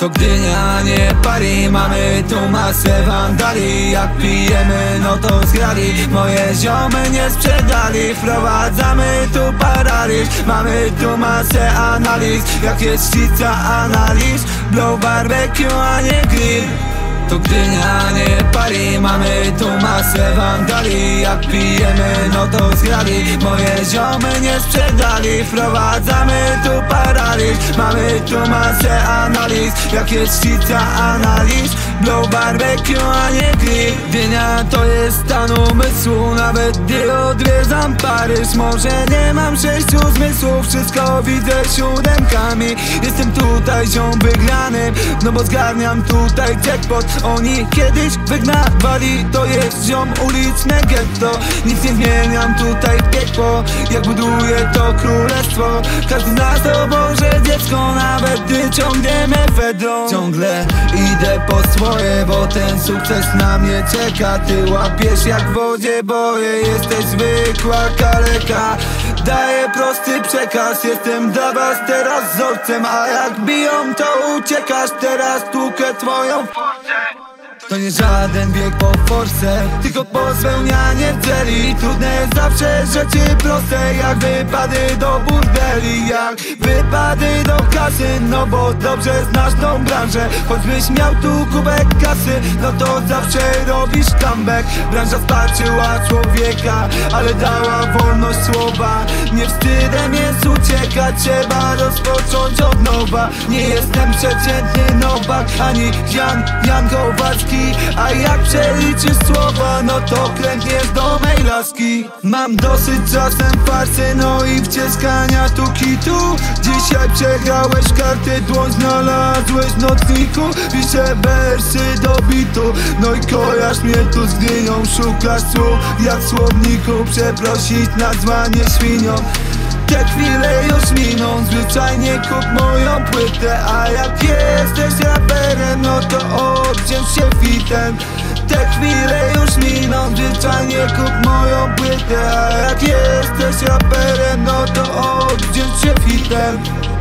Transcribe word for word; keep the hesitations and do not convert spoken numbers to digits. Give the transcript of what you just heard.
To Gdynia, nie Paris, mamy tu masę wandali. Jak pijemy, no to zgrali, moje ziomy nie sprzedali. Wprowadzamy tu paraliż, mamy tu masę analiz. Jak jest sztica analiz, blow barbecue, a nie grill. To Gdynia, nie Paris, mamy tu masę wandali. Jak pijemy, no to zgrali, moje ziomy nie sprzedali. Wprowadzamy tu paraliż, mamy tu masę analiz. Jak jest sztica analiz, blow barbecue, a nie grill. Gdynia to jest stan umysłu, nawet gdy odwiedzam Paryż. Może nie mam sześciu zmysłów, wszystko widzę siódemkami. Jestem tutaj ziom wygranym, no bo zgarniam tutaj jackpot. Oni kiedyś wygnawali, to jest ziom uliczne getto. Nic nie zmieniam, tutaj piekło, jak buduję to królestwo. Każdy z nas to Boże dziecko, nawet gdy ciągniemy fedrą. Ciągle idę po swoje, bo ten sukces na mnie czeka. Ty łapiesz jak w wodzie boje, jesteś zwykła kaleka. Daję prosty przekaz, jestem dla was teraz wzorcem. A jak biją, to uciekasz, teraz tłukę twoją forcę. To nie żaden bieg po force, tylko po spełnianie celi. Trudne zawsze rzeczy proste, jak wypady do burdeli. Jak wypady do kasy, no bo dobrze znasz tą branżę. Choćbyś miał tu kubek kasy, no to zawsze robisz comeback. Branża spaczyła człowieka, ale dała wolność słowa. Nie wstydem jest uciekać, trzeba rozpocząć od nowa. Nie jestem przeciętny Nowak, ani Jan, Jan Kowalski. A jak przeliczysz słowa, no to klękniesz do mej laski. Mam dosyć czasem farsy, no i wciskania tu kitu. Dzisiaj przegrałeś karty, dłoń znalazłeś w nocniku. Piszę wersy do bitu, no i kojarz mnie tu z Gdynią. Szukasz słów jak w słowniku, przeprosić nazwanie świnią. Te chwile już miną, zwyczajnie kup moją płytę. A jak jesteś raperem, no to odwdzięcz się fitem. Te chwile już miną, zwyczajnie kup moją płytę. A jak jesteś raperem, no to odwdzięcz się fitem.